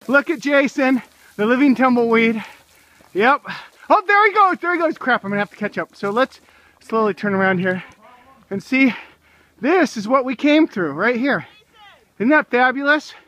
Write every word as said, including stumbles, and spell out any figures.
Look at Jason, the living tumbleweed. Yep. Oh, there he goes, there he goes. Crap, I'm gonna have to catch up. So let's slowly turn around here and see. This is what we came through right here. Isn't that fabulous?